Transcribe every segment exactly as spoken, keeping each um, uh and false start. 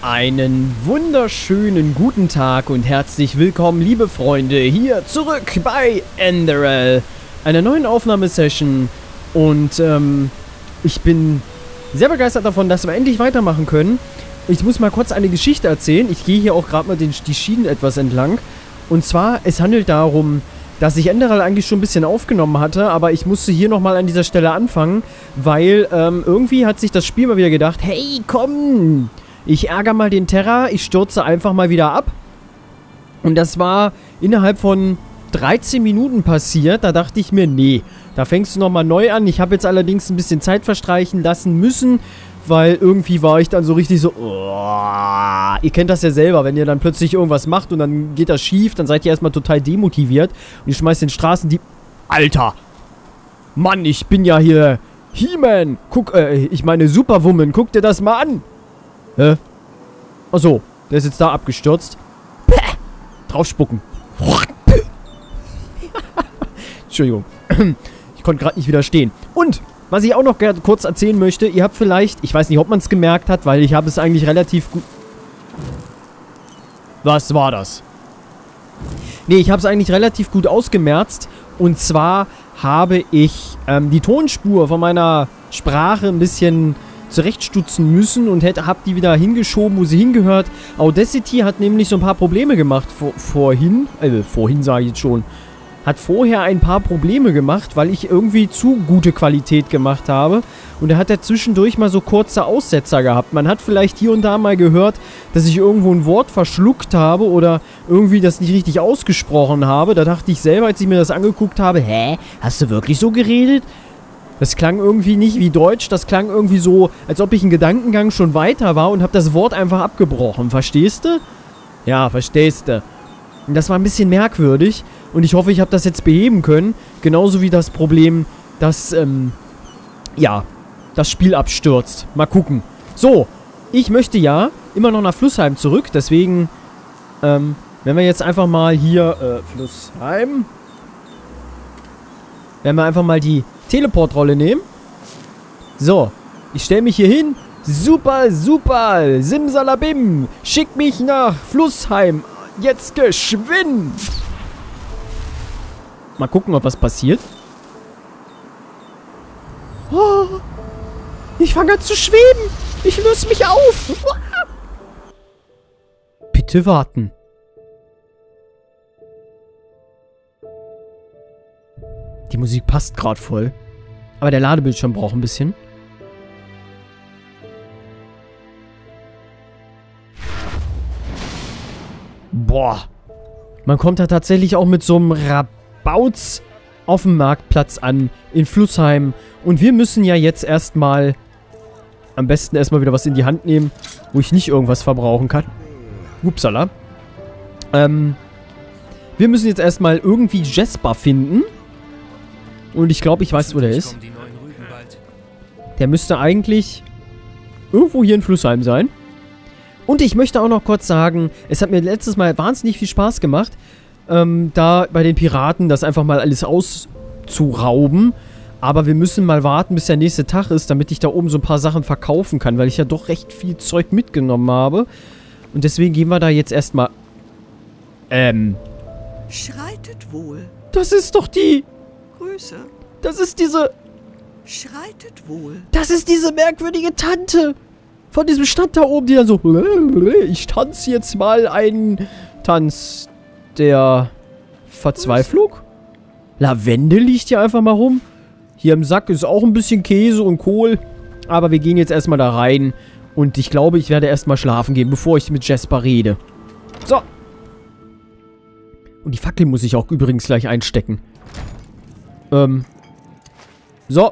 Einen wunderschönen guten Tag und herzlich willkommen, liebe Freunde, hier zurück bei Enderal, einer neuen Aufnahmesession. Und ähm, ich bin sehr begeistert davon, dass wir endlich weitermachen können. Ich muss mal kurz eine Geschichte erzählen. Ich gehe hier auch gerade mal den, die Schienen etwas entlang. Und zwar, es handelt darum, dass ich Enderal eigentlich schon ein bisschen aufgenommen hatte, aber ich musste hier nochmal an dieser Stelle anfangen, weil ähm, irgendwie hat sich das Spiel mal wieder gedacht, hey, komm, ich ärgere mal den Terra, ich stürze einfach mal wieder ab. Und das war innerhalb von dreizehn Minuten passiert. Da dachte ich mir, nee, da fängst du nochmal neu an. Ich habe jetzt allerdings ein bisschen Zeit verstreichen lassen müssen, weil irgendwie war ich dann so richtig so, oh, ihr kennt das ja selber, wenn ihr dann plötzlich irgendwas macht und dann geht das schief, dann seid ihr erstmal total demotiviert und ihr schmeißt den Straßendieb... Alter! Mann, ich bin ja hier He-Man! Guck, äh, ich meine Superwoman, guck dir das mal an! Hä? Achso, der ist jetzt da abgestürzt. Päh, draufspucken. Entschuldigung. Ich konnte gerade nicht widerstehen. Und, was ich auch noch kurz erzählen möchte, ihr habt vielleicht, ich weiß nicht, ob man es gemerkt hat, weil ich habe es eigentlich relativ gut... Was war das? Nee, ich habe es eigentlich relativ gut ausgemerzt. Und zwar habe ich ähm, die Tonspur von meiner Sprache ein bisschen zurechtstutzen müssen und hätte, hab die wieder hingeschoben, wo sie hingehört. Audacity hat nämlich so ein paar Probleme gemacht vor, vorhin. Äh, vorhin sage ich jetzt schon. Hat vorher ein paar Probleme gemacht, weil ich irgendwie zu gute Qualität gemacht habe. Und da hat er zwischendurch mal so kurze Aussetzer gehabt. Man hat vielleicht hier und da mal gehört, dass ich irgendwo ein Wort verschluckt habe oder irgendwie das nicht richtig ausgesprochen habe. Da dachte ich selber, als ich mir das angeguckt habe, hä, hast du wirklich so geredet? Das klang irgendwie nicht wie Deutsch, das klang irgendwie so, als ob ich in Gedankengang schon weiter war und habe das Wort einfach abgebrochen. Verstehst du? Ja, verstehst du. Und das war ein bisschen merkwürdig und ich hoffe, ich habe das jetzt beheben können. Genauso wie das Problem, dass, ähm, ja, das Spiel abstürzt. Mal gucken. So, ich möchte ja immer noch nach Flussheim zurück, deswegen, ähm, wenn wir jetzt einfach mal hier, äh, Flussheim, wenn wir einfach mal die Teleportrolle nehmen. So, ich stelle mich hier hin. Super, super. Simsalabim. Schick mich nach Flussheim. Jetzt geschwind. Mal gucken, ob was passiert. Oh, ich fange an zu schweben. Ich löse mich auf. Bitte warten. Die Musik passt gerade voll. Aber der Ladebildschirm braucht ein bisschen. Boah. Man kommt da tatsächlich auch mit so einem Rabauz auf dem Marktplatz an. In Flussheim. Und wir müssen ja jetzt erstmal... Am besten erstmal wieder was in die Hand nehmen, wo ich nicht irgendwas verbrauchen kann. Upsala. Ähm... Wir müssen jetzt erstmal irgendwie Jesper finden. Und ich glaube, ich weiß, wo der ist. Der müsste eigentlich irgendwo hier in Flussheim sein. Und ich möchte auch noch kurz sagen, es hat mir letztes Mal wahnsinnig viel Spaß gemacht, ähm, da bei den Piraten das einfach mal alles auszurauben. Aber wir müssen mal warten, bis der nächste Tag ist, damit ich da oben so ein paar Sachen verkaufen kann, weil ich ja doch recht viel Zeug mitgenommen habe. Und deswegen gehen wir da jetzt erstmal... Ähm... Schreitet wohl. Das ist doch die... Grüße. Das ist diese... Schreitet wohl. Das ist diese merkwürdige Tante von diesem Stand da oben, die dann so... Ich tanze jetzt mal einen Tanz der Verzweiflung. Lavende liegt hier einfach mal rum. Hier im Sack ist auch ein bisschen Käse und Kohl. Aber wir gehen jetzt erstmal da rein. Und ich glaube, ich werde erstmal schlafen gehen, bevor ich mit Jesper rede. So. Und die Fackel muss ich auch übrigens gleich einstecken. Ähm. So.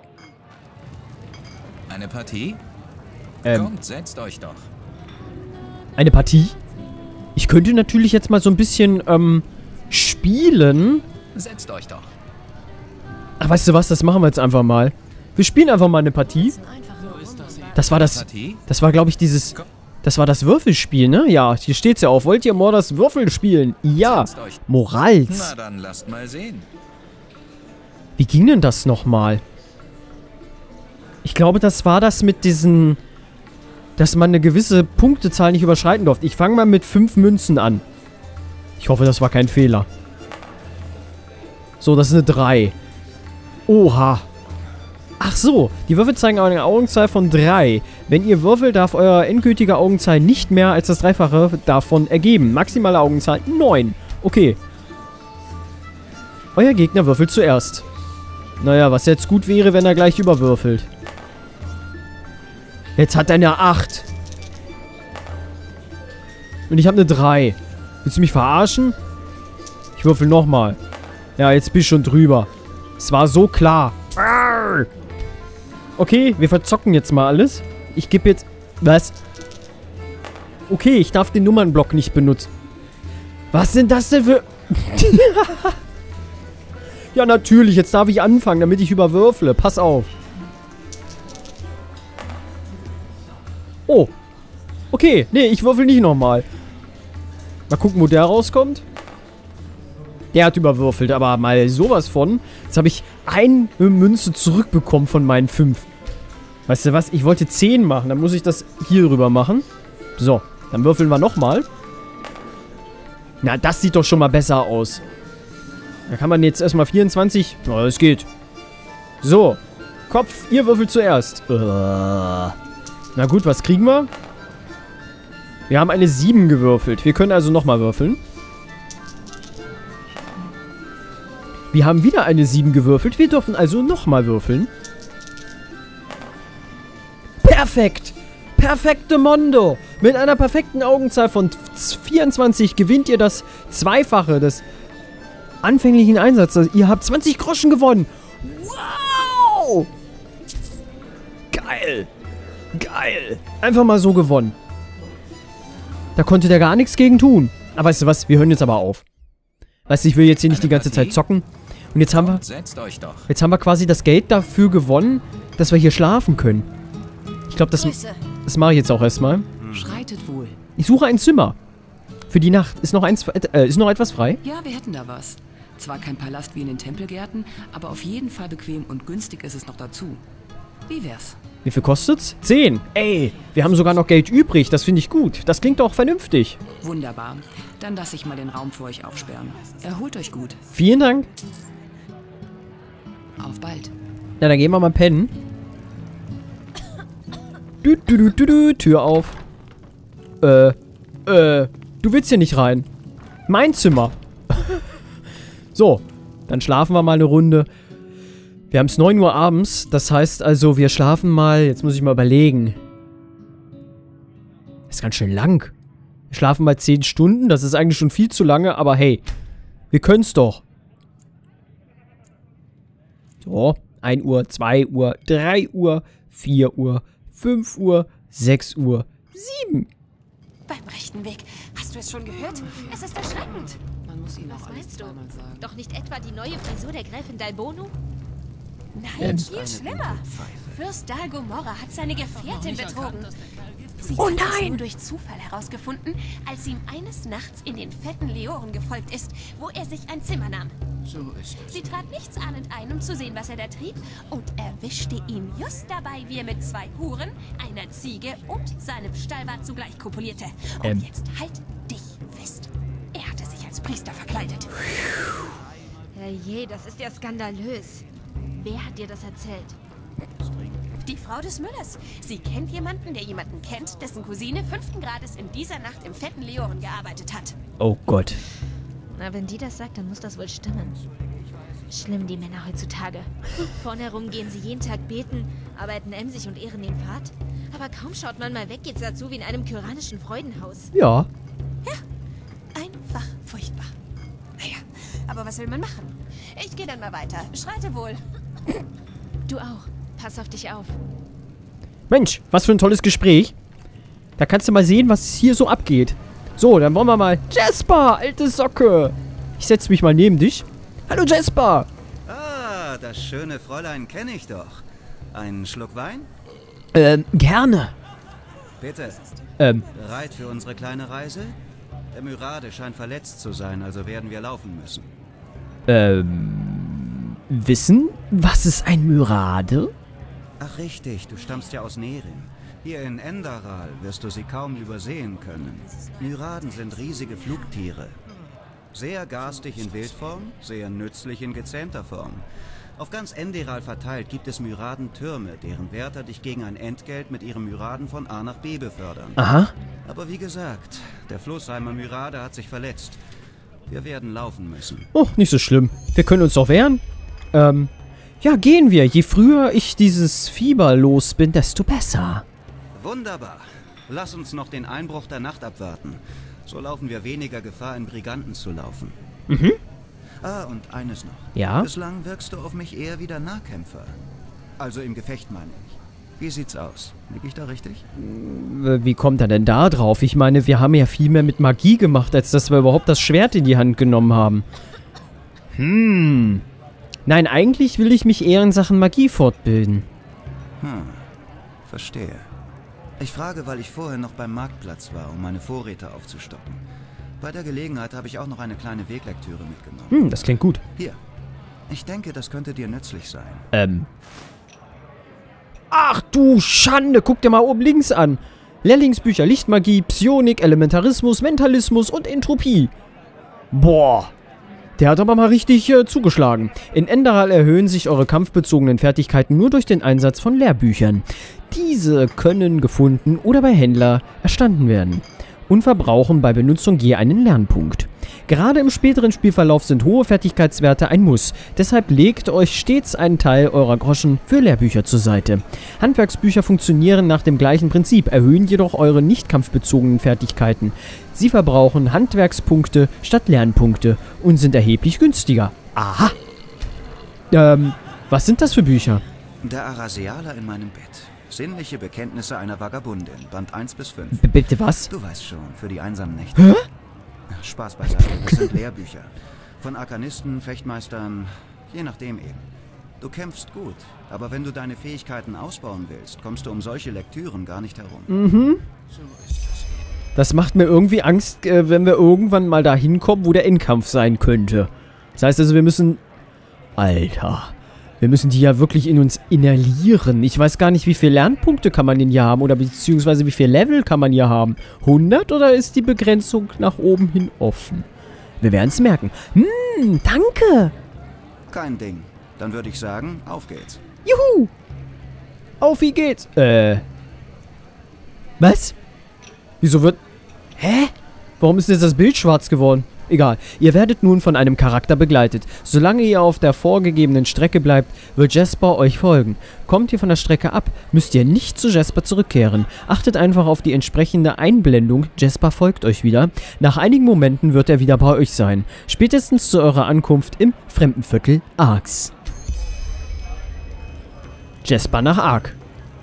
Eine Partie? Ähm. Kommt, setzt euch doch. Eine Partie? Ich könnte natürlich jetzt mal so ein bisschen, ähm, spielen. Setzt euch doch. Ach, weißt du was? Das machen wir jetzt einfach mal. Wir spielen einfach mal eine Partie. Das war das... Das war, glaube ich, dieses... Das war das Würfelspiel, ne? Ja, hier steht's ja auch. Wollt ihr Morders Würfel spielen? Ja. Morals. Na dann lasst mal sehen. Wie ging denn das nochmal? Ich glaube, das war das mit diesen... dass man eine gewisse Punktezahl nicht überschreiten durfte. Ich fange mal mit fünf Münzen an. Ich hoffe, das war kein Fehler. So, das ist eine drei. Oha. Ach so, die Würfel zeigen eine Augenzahl von drei. Wenn ihr würfelt, darf euer endgültige Augenzahl nicht mehr als das Dreifache davon ergeben. Maximale Augenzahl neun. Okay. Euer Gegner würfelt zuerst. Naja, was jetzt gut wäre, wenn er gleich überwürfelt. Jetzt hat er eine acht. Und ich habe eine drei. Willst du mich verarschen? Ich würfel nochmal. Ja, jetzt bist du schon drüber. Es war so klar. Arr! Okay, wir verzocken jetzt mal alles. Ich gebe jetzt... Was? Okay, ich darf den Nummernblock nicht benutzen. Was sind das denn für... Ja, natürlich. Jetzt darf ich anfangen, damit ich überwürfle. Pass auf. Oh. Okay. Nee, ich würfel nicht nochmal. Mal gucken, wo der rauskommt. Der hat überwürfelt, aber mal sowas von. Jetzt habe ich eine Münze zurückbekommen von meinen fünf. Weißt du was? Ich wollte zehn machen. Dann muss ich das hier rüber machen. So. Dann würfeln wir nochmal. Na, das sieht doch schon mal besser aus. Da kann man jetzt erstmal vierundzwanzig... Oh, das geht. So. Kopf, ihr würfelt zuerst. Uh. Na gut, was kriegen wir? Wir haben eine sieben gewürfelt. Wir können also nochmal würfeln. Wir haben wieder eine sieben gewürfelt. Wir dürfen also nochmal würfeln. Perfekt! Perfekte Mondo! Mit einer perfekten Augenzahl von vierundzwanzig gewinnt ihr das Zweifache des anfänglichen Einsatzes. Ihr habt zwanzig Groschen gewonnen. Wow! Geil! Geil! Einfach mal so gewonnen. Da konnte der gar nichts gegen tun. Aber weißt du was? Wir hören jetzt aber auf. Weißt du, ich will jetzt hier nicht die ganze Zeit zocken. Und jetzt haben wir... Setzt euch doch. Jetzt haben wir quasi das Geld dafür gewonnen, dass wir hier schlafen können. Ich glaube, das, das mache ich jetzt auch erstmal. Schreitet wohl. Ich suche ein Zimmer. Für die Nacht. Ist noch, eins, äh, ist noch etwas frei? Ja, wir hätten da was. Zwar kein Palast wie in den Tempelgärten, aber auf jeden Fall bequem und günstig ist es noch dazu. Wie wär's? Wie viel kostet's? Zehn. Ey, wir haben sogar noch Geld übrig. Das finde ich gut. Das klingt doch vernünftig. Wunderbar. Dann lasse ich mal den Raum für euch aufsperren. Erholt euch gut. Vielen Dank. Auf bald. Na, dann gehen wir mal pennen. Du, du, du, du, du, Tür auf. Äh, äh, du willst hier nicht rein. Mein Zimmer. So, dann schlafen wir mal eine Runde. Wir haben es neun Uhr abends. Das heißt also, wir schlafen mal... Jetzt muss ich mal überlegen. Das ist ganz schön lang. Wir schlafen mal zehn Stunden. Das ist eigentlich schon viel zu lange, aber hey. Wir können's doch. So, ein Uhr, zwei Uhr, drei Uhr, vier Uhr, fünf Uhr, sechs Uhr, sieben. Beim rechten Weg. Hast du es schon gehört? Es ist erschreckend. Man muss ihn Was auch alles meinst du? zweimal sagen. Doch nicht etwa die neue Frisur der Gräfin Dalbono? Nein, viel schlimmer. Fürst Dal Gomorra hat seine Gefährtin betrogen. Sie Oh hat es nein! nur durch Zufall herausgefunden, als sie ihm eines Nachts in den fetten Leoren gefolgt ist, wo er sich ein Zimmer nahm. So ist es. Sie trat nichtsahnend ein, um zu sehen, was er da trieb, und erwischte ihn just dabei, wie er mit zwei Huren, einer Ziege und seinem Stallwart zugleich kopulierte. Und Ähm. jetzt halt dich fest. Er hatte sich als Priester verkleidet. Herrje, das ist ja skandalös. Wer hat dir das erzählt? Die Frau des Müllers. Sie kennt jemanden, der jemanden kennt, dessen Cousine fünften Grades in dieser Nacht im fetten Leoren gearbeitet hat. Oh Gott. Na, wenn die das sagt, dann muss das wohl stimmen. Schlimm, die Männer heutzutage. Vorne herum gehen sie jeden Tag beten, arbeiten emsig und ehren den Pfad. Aber kaum schaut man mal weg, geht's dazu wie in einem kyranischen Freudenhaus. Ja. Einfach furchtbar. Naja, aber was will man machen? Ich gehe dann mal weiter. Schreite wohl. Du auch. Pass auf dich auf. Mensch, was für ein tolles Gespräch. Da kannst du mal sehen, was hier so abgeht. So, dann wollen wir mal... Jasper, alte Socke. Ich setze mich mal neben dich. Hallo, Jasper. Ah, das schöne Fräulein kenne ich doch. Einen Schluck Wein? Ähm, gerne. Bitte. Ähm, Bereit für unsere kleine Reise? Der Myrade scheint verletzt zu sein, also werden wir laufen müssen. ähm... Wissen? Was ist ein Myrade? Ach richtig, du stammst ja aus Nerin. Hier in Enderal wirst du sie kaum übersehen können. Myraden sind riesige Flugtiere. Sehr garstig in Wildform, sehr nützlich in gezähmter Form. Auf ganz Enderal verteilt gibt es Myraden-Türme, deren Wärter dich gegen ein Entgelt mit ihrem Myraden von A nach B befördern. Aha. Aber wie gesagt, der Floßheimer Myrade hat sich verletzt. Wir werden laufen müssen. Oh, nicht so schlimm. Wir können uns doch wehren. Ähm, ja, gehen wir. Je früher ich dieses Fieber los bin, desto besser. Wunderbar. Lass uns noch den Einbruch der Nacht abwarten. So laufen wir weniger Gefahr, in Briganten zu laufen. Mhm. Ah, und eines noch. Ja? Bislang wirkst du auf mich eher wie der Nahkämpfer. Also im Gefecht, meine ich. Wie sieht's aus? Lieg ich da richtig? Wie kommt er denn da drauf? Ich meine, wir haben ja viel mehr mit Magie gemacht, als dass wir überhaupt das Schwert in die Hand genommen haben. Hm. Nein, eigentlich will ich mich eher in Sachen Magie fortbilden. Hm. Verstehe. Ich frage, weil ich vorher noch beim Marktplatz war, um meine Vorräte aufzustocken. Bei der Gelegenheit habe ich auch noch eine kleine Weglektüre mitgenommen. Hm, das klingt gut. Hier. Ich denke, das könnte dir nützlich sein. Ähm. Ach du Schande, guck dir mal oben links an. Lehrlingsbücher, Lichtmagie, Psionik, Elementarismus, Mentalismus und Entropie. Boah. Der hat aber mal richtig äh, zugeschlagen. In Enderal erhöhen sich eure kampfbezogenen Fertigkeiten nur durch den Einsatz von Lehrbüchern. Diese können gefunden oder bei Händler erstanden werden und verbrauchen bei Benutzung je einen Lernpunkt. Gerade im späteren Spielverlauf sind hohe Fertigkeitswerte ein Muss. Deshalb legt euch stets einen Teil eurer Groschen für Lehrbücher zur Seite. Handwerksbücher funktionieren nach dem gleichen Prinzip, erhöhen jedoch eure nicht kampfbezogenen Fertigkeiten. Sie verbrauchen Handwerkspunkte statt Lernpunkte und sind erheblich günstiger. Aha! Ähm, was sind das für Bücher? Der Arasialer in meinem Bett. Sinnliche Bekenntnisse einer Vagabundin, Band eins bis fünf. B bitte was? Du weißt schon, für die einsamen Nächte. Hä? Spaß beiseite, das sind Lehrbücher. Von Arkanisten, Fechtmeistern, je nachdem eben. Du kämpfst gut, aber wenn du deine Fähigkeiten ausbauen willst, kommst du um solche Lektüren gar nicht herum. Mhm. Das macht mir irgendwie Angst, äh, wenn wir irgendwann mal da hinkommen, wo der Endkampf sein könnte. Das heißt also, wir müssen... Alter... Wir müssen die ja wirklich in uns inhalieren. Ich weiß gar nicht, wie viele Lernpunkte kann man denn hier haben oder beziehungsweise wie viel Level kann man hier haben. hundert oder ist die Begrenzung nach oben hin offen? Wir werden es merken. Hm, danke. Kein Ding. Dann würde ich sagen, auf geht's. Juhu. Auf wie geht's? Äh. Was? Wieso wird... Hä? Warum ist jetzt das Bild schwarz geworden? Egal, ihr werdet nun von einem Charakter begleitet. Solange ihr auf der vorgegebenen Strecke bleibt, wird Jasper euch folgen. Kommt ihr von der Strecke ab, müsst ihr nicht zu Jasper zurückkehren. Achtet einfach auf die entsprechende Einblendung, Jasper folgt euch wieder. Nach einigen Momenten wird er wieder bei euch sein. Spätestens zu eurer Ankunft im Fremdenviertel Arx. Jasper nach Ark.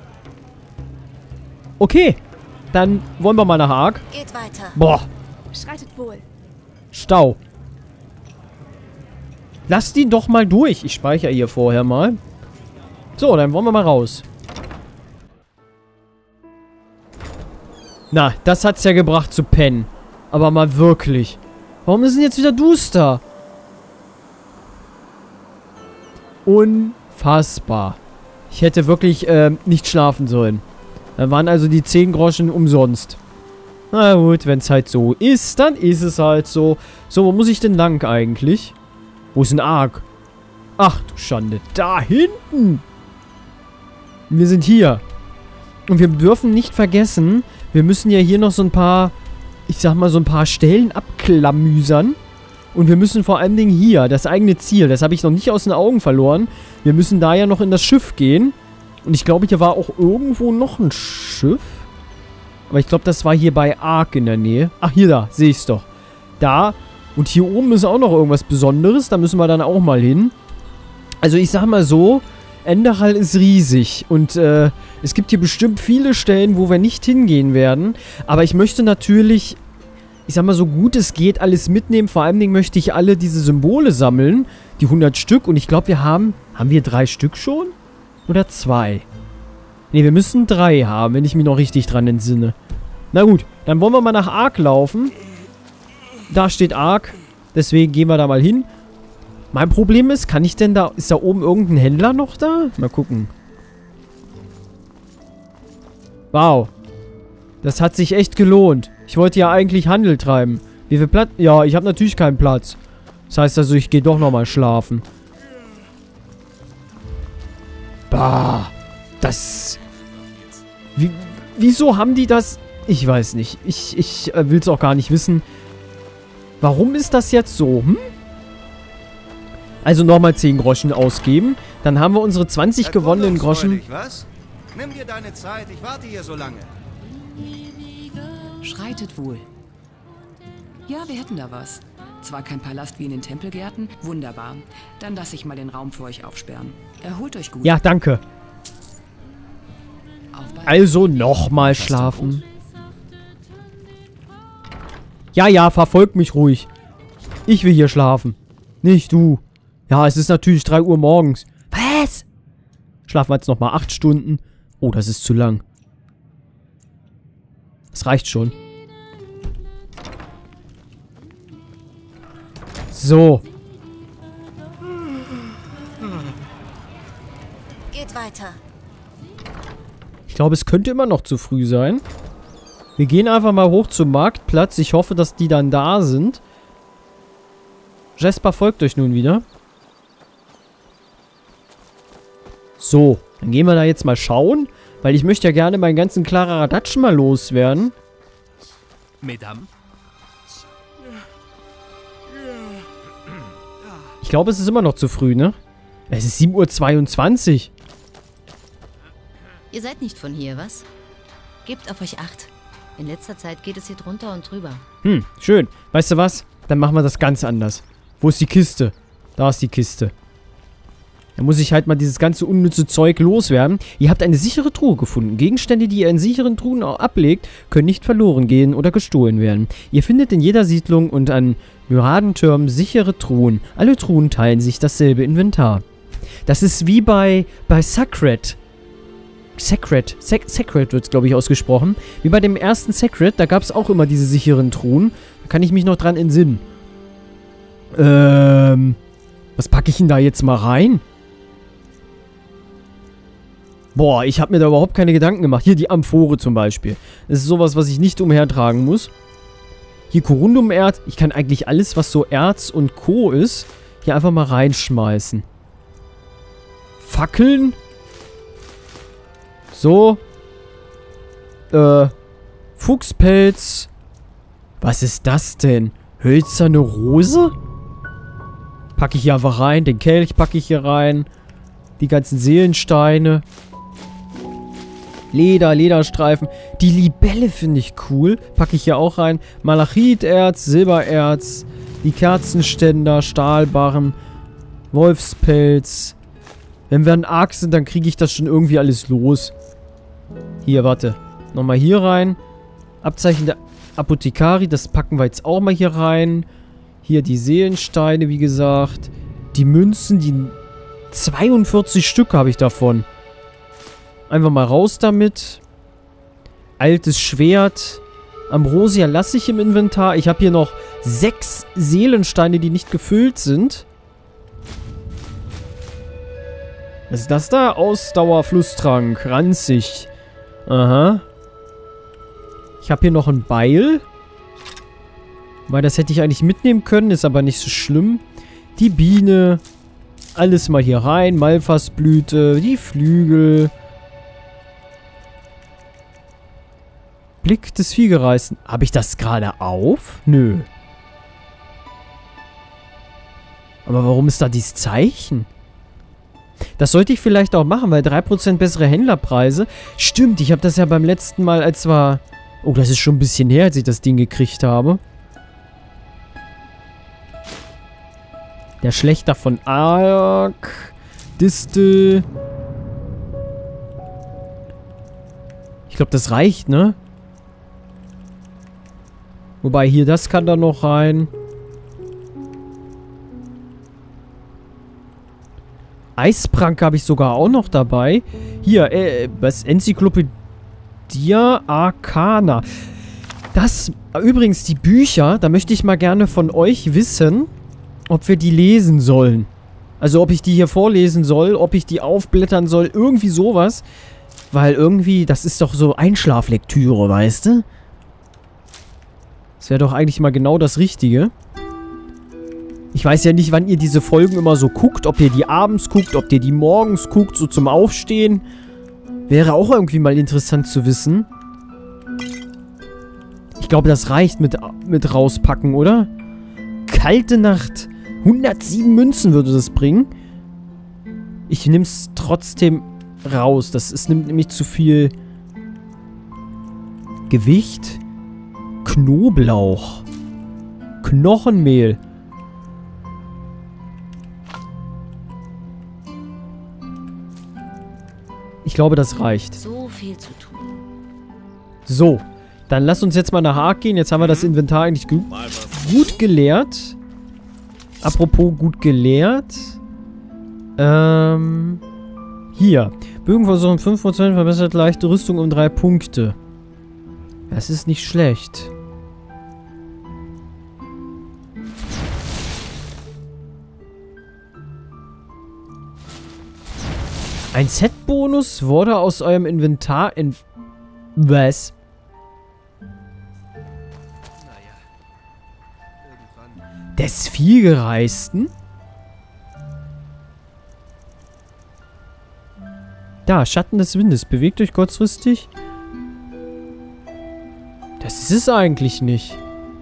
Okay, dann wollen wir mal nach Ark. Geht weiter. Boah. Schreitet wohl. Stau. Lass die doch mal durch. Ich speichere hier vorher mal. So, dann wollen wir mal raus. Na, das hat's ja gebracht zu pennen. Aber mal wirklich. Warum ist denn jetzt wieder duster? Unfassbar. Ich hätte wirklich äh, nicht schlafen sollen. Dann waren also die zehn Groschen umsonst. Na gut, wenn es halt so ist, dann ist es halt so. So, wo muss ich denn lang eigentlich? Wo ist ein Ark? Ach du Schande, da hinten. Wir sind hier. Und wir dürfen nicht vergessen, wir müssen ja hier noch so ein paar, ich sag mal, so ein paar Stellen abklamüsern. Und wir müssen vor allen Dingen hier, das eigene Ziel, das habe ich noch nicht aus den Augen verloren. Wir müssen da ja noch in das Schiff gehen. Und ich glaube, hier war auch irgendwo noch ein Schiff. Aber ich glaube, das war hier bei Ark in der Nähe. Ach, hier da, sehe ich es doch. Da. Und hier oben ist auch noch irgendwas Besonderes. Da müssen wir dann auch mal hin. Also ich sag mal so, Enderal ist riesig. Und äh, es gibt hier bestimmt viele Stellen, wo wir nicht hingehen werden. Aber ich möchte natürlich, ich sag mal, so gut es geht, alles mitnehmen. Vor allen Dingen möchte ich alle diese Symbole sammeln. Die hundert Stück. Und ich glaube, wir haben... Haben wir drei Stück schon? Oder zwei? Ne, wir müssen drei haben, wenn ich mich noch richtig dran entsinne. Na gut, dann wollen wir mal nach Ark laufen. Da steht Ark. Deswegen gehen wir da mal hin. Mein Problem ist, kann ich denn da... Ist da oben irgendein Händler noch da? Mal gucken. Wow. Das hat sich echt gelohnt. Ich wollte ja eigentlich Handel treiben. Wie viel Platz? Ja, ich habe natürlich keinen Platz. Das heißt also, ich gehe doch nochmal schlafen. Bah. Das... Wie, wieso haben die das... Ich weiß nicht. Ich, ich äh, will es auch gar nicht wissen. Warum ist das jetzt so? Hm? Also nochmal zehn Groschen ausgeben. Dann haben wir unsere zwanzig gewonnenen Groschen. Was? Nimm dir deine Zeit, ich warte hier so lange. Schreitet wohl. Ja, wir hätten da was. Zwar kein Palast wie in den Tempelgärten, wunderbar. Dann lasse ich mal den Raum für euch aufsperren. Erholt euch gut. Ja, danke. Auf bald. Also nochmal schlafen. Ja, ja, verfolgt mich ruhig. Ich will hier schlafen. Nicht du. Ja, es ist natürlich drei Uhr morgens. Was? Schlafen wir jetzt nochmal acht Stunden. Oh, das ist zu lang. Das reicht schon. So. Geht weiter. Ich glaube, es könnte immer noch zu früh sein. Wir gehen einfach mal hoch zum Marktplatz. Ich hoffe, dass die dann da sind. Jesper folgt euch nun wieder. So, dann gehen wir da jetzt mal schauen. Weil ich möchte ja gerne meinen ganzen Kladderadatsch mal loswerden. Mesdames? Ich glaube, es ist immer noch zu früh, ne? Es ist sieben Uhr zweiundzwanzig. Ihr seid nicht von hier, was? Gebt auf euch Acht. In letzter Zeit geht es hier drunter und drüber. Hm, schön. Weißt du was? Dann machen wir das ganz anders. Wo ist die Kiste? Da ist die Kiste. Dann muss ich halt mal dieses ganze unnütze Zeug loswerden. Ihr habt eine sichere Truhe gefunden. Gegenstände, die ihr in sicheren Truhen auch ablegt, können nicht verloren gehen oder gestohlen werden. Ihr findet in jeder Siedlung und an Myradentürmen sichere Truhen. Alle Truhen teilen sich dasselbe Inventar. Das ist wie bei, bei Sacred. Sacred. Sac Sacred wird es, glaube ich, ausgesprochen. Wie bei dem ersten Sacred, da gab es auch immer diese sicheren Truhen. Da kann ich mich noch dran entsinnen. Ähm, was packe ich denn da jetzt mal rein? Boah, ich habe mir da überhaupt keine Gedanken gemacht. Hier die Amphore zum Beispiel. Das ist sowas, was ich nicht umhertragen muss. Hier Corundum-Erz. Ich kann eigentlich alles, was so Erz und Co. ist, hier einfach mal reinschmeißen. Fackeln. So. Äh. Fuchspelz. Was ist das denn? Hölzerne Rose? Packe ich hier einfach rein. Den Kelch packe ich hier rein. Die ganzen Seelensteine. Leder, Lederstreifen. Die Libelle finde ich cool. Packe ich hier auch rein. Malachiterz, Silbererz. Die Kerzenständer, Stahlbarren. Wolfspelz. Wenn wir ein Arc sind, dann kriege ich das schon irgendwie alles los. Hier, warte. Nochmal hier rein. Abzeichen der Apothekari. Das packen wir jetzt auch mal hier rein. Hier die Seelensteine, wie gesagt. Die Münzen, die... zweiundvierzig Stück habe ich davon. Einfach mal raus damit. Altes Schwert. Ambrosia lasse ich im Inventar. Ich habe hier noch sechs Seelensteine, die nicht gefüllt sind. Was ist das da? Ausdauerflusstrank. Ranzig. Aha. Ich habe hier noch ein Beil. Weil das hätte ich eigentlich mitnehmen können. Ist aber nicht so schlimm. Die Biene. Alles mal hier rein. Malfasblüte. Die Flügel. Blick des Viegereißen. Habe ich das gerade auf? Nö. Aber warum ist da dieses Zeichen? Das sollte ich vielleicht auch machen, weil drei Prozent bessere Händlerpreise. Stimmt, ich habe das ja beim letzten Mal, als war... Oh, das ist schon ein bisschen her, als ich das Ding gekriegt habe. Der Schlechter von Ark. Distel. Ich glaube, das reicht, ne? Wobei, hier, das kann da noch rein. Eispranke habe ich sogar auch noch dabei. Hier, äh, was? Enzyklopädie Arcana. Das, übrigens, die Bücher, da möchte ich mal gerne von euch wissen, ob wir die lesen sollen. Also, ob ich die hier vorlesen soll, ob ich die aufblättern soll, irgendwie sowas. Weil irgendwie, das ist doch so Einschlaflektüre, weißt du? Das wäre doch eigentlich mal genau das Richtige. Ich weiß ja nicht, wann ihr diese Folgen immer so guckt. Ob ihr die abends guckt, ob ihr die morgens guckt, so zum Aufstehen. Wäre auch irgendwie mal interessant zu wissen. Ich glaube, das reicht mit, mit rauspacken, oder? Kalte Nacht. hundertsieben Münzen würde das bringen. Ich nehme es trotzdem raus. Das ist, nimmt nämlich zu viel Gewicht. Knoblauch. Knochenmehl. Ich glaube, das reicht. So viel zu tun. So. Dann lass uns jetzt mal nach Haag gehen. Jetzt haben wir das Inventar eigentlich gut, gut geleert. Apropos gut geleert. Ähm... Hier. Bögenversuch um fünf Prozent, verbessert leichte Rüstung um drei Punkte. Das ist nicht schlecht. Ein Set-Bonus wurde aus eurem Inventar in... Was? Des Vielgereisten? Da, Schatten des Windes. Bewegt euch kurzfristig. Das ist es eigentlich nicht.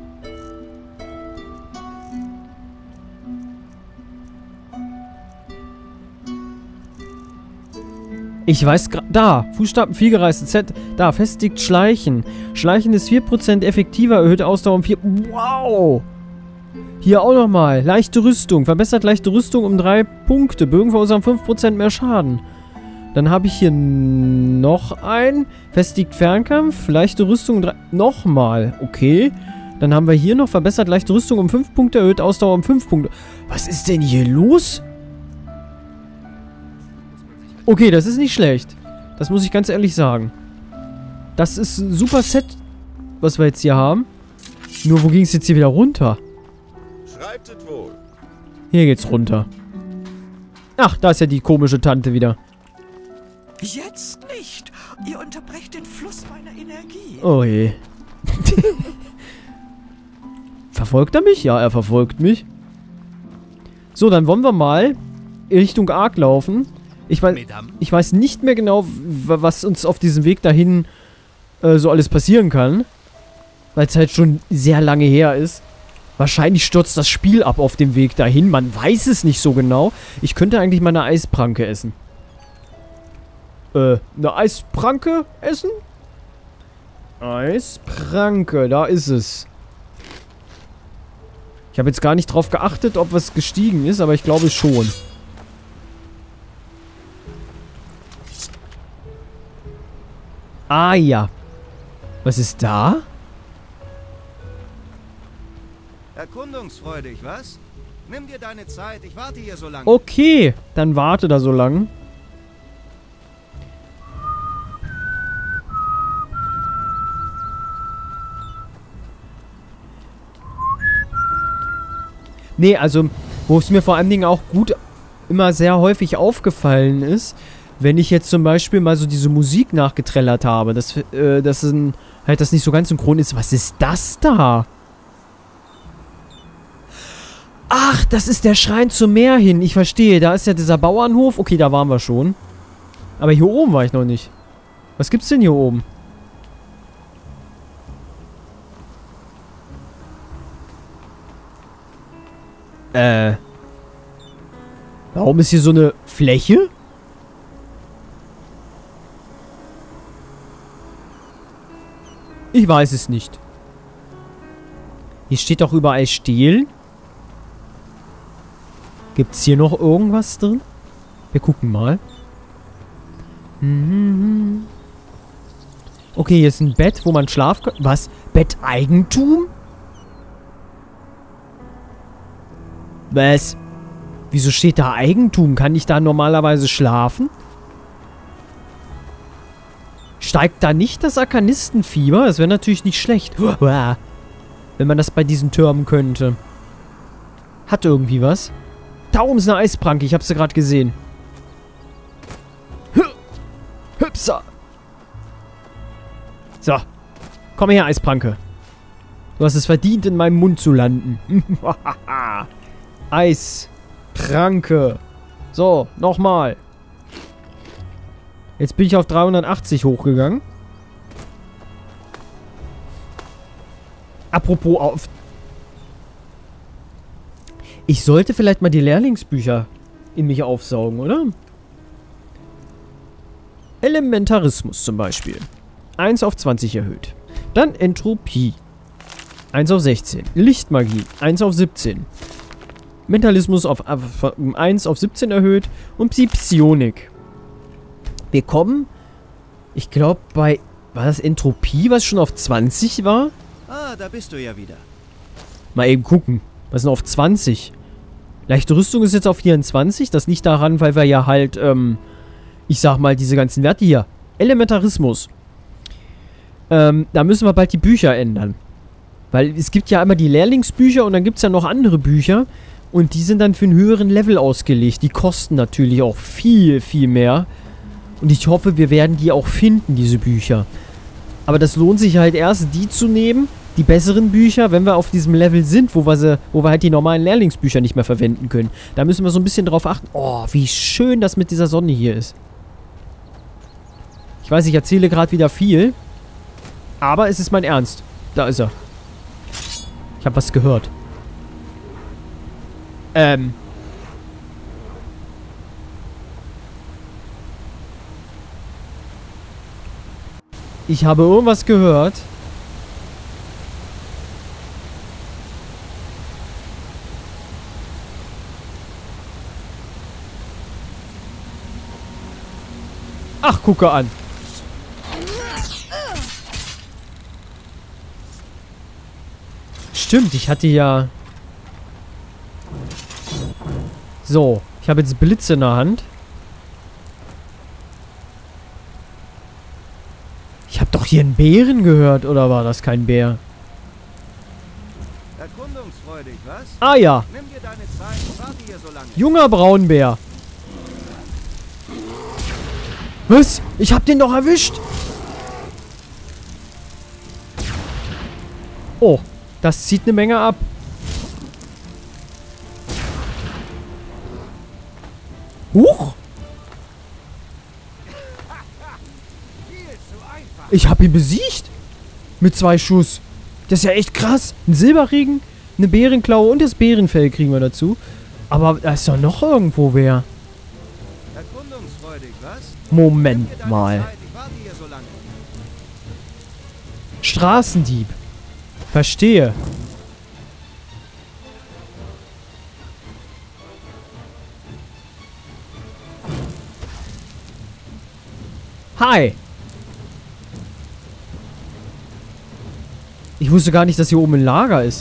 Ich weiß gerade... Da, Fußstapfen, vielgereiste Z. Da, festigt Schleichen. Schleichen ist vier Prozent effektiver, erhöht Ausdauer um vier... Wow! Hier auch nochmal. Leichte Rüstung. Verbessert leichte Rüstung um drei Punkte. Bögen verursachen fünf Prozent mehr Schaden. Dann habe ich hier noch ein. Festigt Fernkampf. Leichte Rüstung. Nochmal. Okay. Dann haben wir hier noch verbessert leichte Rüstung um fünf Punkte. Erhöht Ausdauer um fünf Punkte. Was ist denn hier los? Okay, das ist nicht schlecht. Das muss ich ganz ehrlich sagen. Das ist ein super Set, was wir jetzt hier haben. Nur, wo ging es jetzt hier wieder runter? Schreitet wohl. Hier geht's runter. Ach, da ist ja die komische Tante wieder. Jetzt nicht. Ihr unterbrecht den Fluss meiner Energie. Oh je. Verfolgt er mich? Ja, er verfolgt mich. So, dann wollen wir mal Richtung Ark laufen. Ich weiß, ich weiß nicht mehr genau, was uns auf diesem Weg dahin äh, so alles passieren kann. Weil es halt schon sehr lange her ist. Wahrscheinlich stürzt das Spiel ab auf dem Weg dahin. Man weiß es nicht so genau. Ich könnte eigentlich mal eine Eispranke essen. Äh, eine Eispranke essen? Eispranke, da ist es. Ich habe jetzt gar nicht drauf geachtet, ob was gestiegen ist, aber ich glaube schon. Ah ja. Was ist da? Erkundungsfreudig, was? Nimm dir deine Zeit, ich warte hier so lange. Okay, dann warte da so lang. Nee, also, wo es mir vor allen Dingen auch gut immer sehr häufig aufgefallen ist, wenn ich jetzt zum Beispiel mal so diese Musik nachgetrellert habe, dass, äh, dass ein, halt das nicht so ganz synchron ist. Was ist das da? Ach, das ist der Schrein zum Meer hin. Ich verstehe. Da ist ja dieser Bauernhof. Okay, da waren wir schon. Aber hier oben war ich noch nicht. Was gibt's denn hier oben? Äh. Warum ist hier so eine Fläche? Ich weiß es nicht. Hier steht doch überall stehlen. Gibt's hier noch irgendwas drin? Wir gucken mal. Okay, hier ist ein Bett, wo man schlafen kann. Was? Betteigentum? Was? Wieso steht da Eigentum? Kann ich da normalerweise schlafen? Steigt da nicht das Arkanistenfieber? Das wäre natürlich nicht schlecht. Wenn man das bei diesen Türmen könnte. Hat irgendwie was. Da oben ist eine Eispranke. Ich habe sie gerade gesehen. Hüpsa. So. Komm her, Eispranke. Du hast es verdient, in meinem Mund zu landen. Eispranke. So, nochmal. Jetzt bin ich auf dreihundertachtzig hochgegangen. Apropos auf... Ich sollte vielleicht mal die Lehrlingsbücher in mich aufsaugen, oder? Elementarismus zum Beispiel. eins auf zwanzig erhöht. Dann Entropie. eins auf sechzehn. Lichtmagie. eins auf siebzehn. Mentalismus auf, auf eins auf siebzehn erhöht. Und Psionik. Wir kommen, ich glaube bei, war das Entropie, was schon auf zwanzig war? Ah, da bist du ja wieder. Mal eben gucken. Was ist denn auf zwanzig? Leichte Rüstung ist jetzt auf vierundzwanzig. Das liegt daran, weil wir ja halt, ähm, ich sag mal, diese ganzen Werte hier. Elementarismus. Ähm, da müssen wir bald die Bücher ändern. Weil es gibt ja einmal die Lehrlingsbücher und dann gibt es ja noch andere Bücher. Und die sind dann für einen höheren Level ausgelegt. Die kosten natürlich auch viel, viel mehr. Und ich hoffe, wir werden die auch finden, diese Bücher. Aber das lohnt sich halt erst, die zu nehmen, die besseren Bücher, wenn wir auf diesem Level sind, wo wir, sie, wo wir halt die normalen Lehrlingsbücher nicht mehr verwenden können. Da müssen wir so ein bisschen drauf achten. Oh, wie schön das mit dieser Sonne hier ist. Ich weiß, ich erzähle gerade wieder viel. Aber es ist mein Ernst. Da ist er. Ich habe was gehört. Ähm. Ich habe irgendwas gehört. Ach, gucke an. Stimmt, ich hatte ja... So, ich habe jetzt Blitze in der Hand. Ich habe doch hier einen Bären gehört, oder war das kein Bär? Erkundungsfreudig, was? Ah ja. Nimm dir deine Zeit, warte hier so lange. Junger Braunbär. Was? Ich hab den doch erwischt. Oh, das zieht eine Menge ab. Huch. Ich hab ihn besiegt. Mit zwei Schuss. Das ist ja echt krass. Ein Silberregen, eine Bärenklaue und das Bärenfell kriegen wir dazu. Aber da ist doch noch irgendwo wer. Erkundungsfreudig, was? Moment mal. Straßendieb. Verstehe. Hi. Ich wusste gar nicht, dass hier oben ein Lager ist.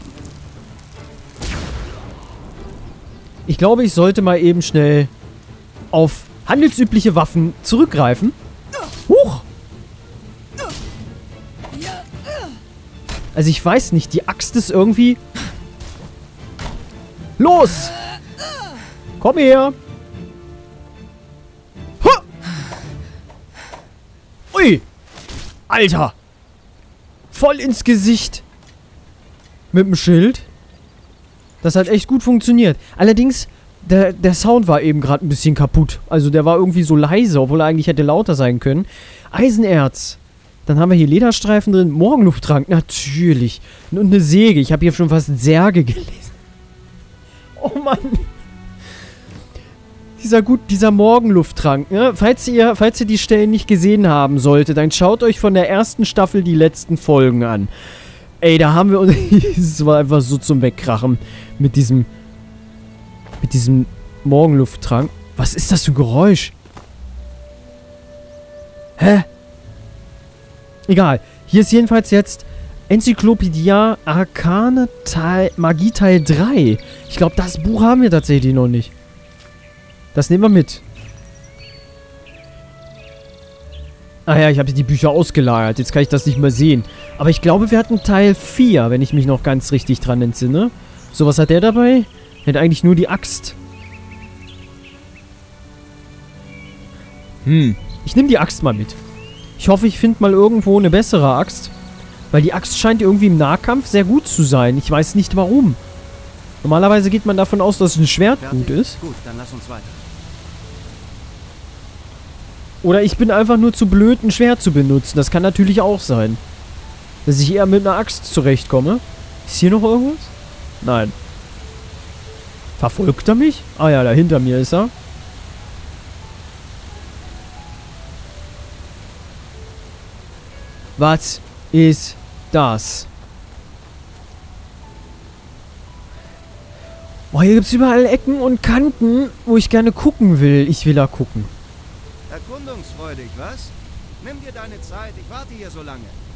Ich glaube, ich sollte mal eben schnell auf handelsübliche Waffen zurückgreifen. Huch! Also ich weiß nicht, die Axt ist irgendwie... Los! Komm her! Ha! Ui! Alter! Voll ins Gesicht! Mit dem Schild. Das hat echt gut funktioniert. Allerdings, der, der Sound war eben gerade ein bisschen kaputt. Also der war irgendwie so leise, obwohl er eigentlich hätte lauter sein können. Eisenerz. Dann haben wir hier Lederstreifen drin. Morgenlufttrank, natürlich. Und eine Säge. Ich habe hier schon fast Särge gelesen. Oh Mann. Dieser gut, dieser Morgenlufttrank, ne? Falls ihr, falls ihr die Stellen nicht gesehen haben solltet, dann schaut euch von der ersten Staffel die letzten Folgen an. Ey, da haben wir uns... Es war einfach so zum Wegkrachen. Mit diesem... Mit diesem Morgenlufttrank. Was ist das für ein Geräusch? Hä? Egal. Hier ist jedenfalls jetzt Enzyklopädia Arcane Teil, Magie Teil drei. Ich glaube, das Buch haben wir tatsächlich noch nicht. Das nehmen wir mit. Ah ja, ich habe die Bücher ausgelagert. Jetzt kann ich das nicht mehr sehen. Aber ich glaube, wir hatten Teil vier, wenn ich mich noch ganz richtig dran entsinne. So, was hat der dabei? Der hat eigentlich nur die Axt. Hm. Ich nehme die Axt mal mit. Ich hoffe, ich finde mal irgendwo eine bessere Axt. Weil die Axt scheint irgendwie im Nahkampf sehr gut zu sein. Ich weiß nicht warum. Normalerweise geht man davon aus, dass ein Schwert gut ist. Gut, dann lass uns weiter. Oder ich bin einfach nur zu blöd, ein Schwert zu benutzen. Das kann natürlich auch sein. Dass ich eher mit einer Axt zurechtkomme. Ist hier noch irgendwas? Nein. Verfolgt er mich? Ah ja, da hinter mir ist er. Was ist das? Oh, hier gibt es überall Ecken und Kanten, wo ich gerne gucken will. Ich will da gucken. Erkundungsfreudig, was? Nimm dir deine Zeit, ich warte hier so lange.